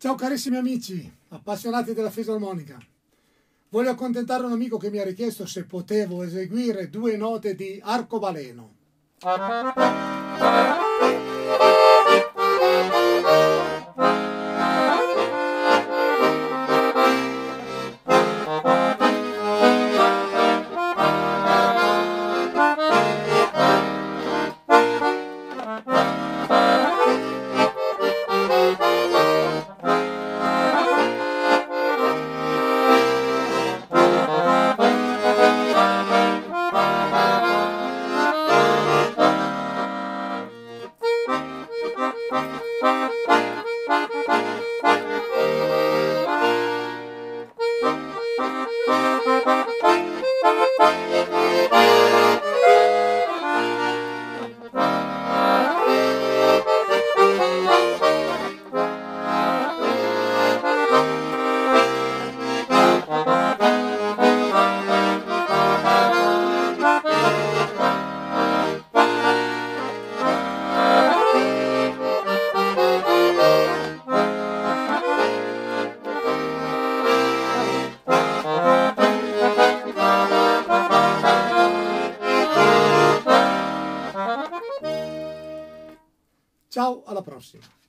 Ciao carissimi amici, appassionati della fisarmonica. Voglio accontentare un amico che mi ha richiesto se potevo eseguire 2 note di arcobaleno. Ciao, alla prossima!